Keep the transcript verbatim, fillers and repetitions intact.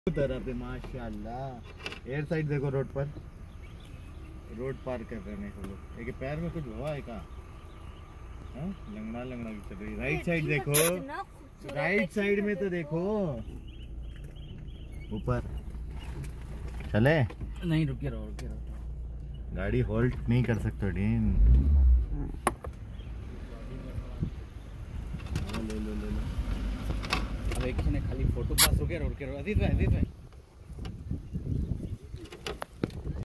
तरह पे माशाल्लाह। एयर साइड देखो, रोड पर रोड पार कर रहे हैं लोग। एक पैर में कुछ हुआ है क्या? लंगड़ा लंगड़ा चल रही। राइट साइड देखो, राइट साइड में तो देखो ऊपर। चले नहीं, रुके रहो रुके रहो। गाड़ी होल्ड नहीं कर सकते डीन। ले लो ले लो। अब एक ने खाली फोटो पास हो गया। रुके रहो अजीत भाई, अजीत भाई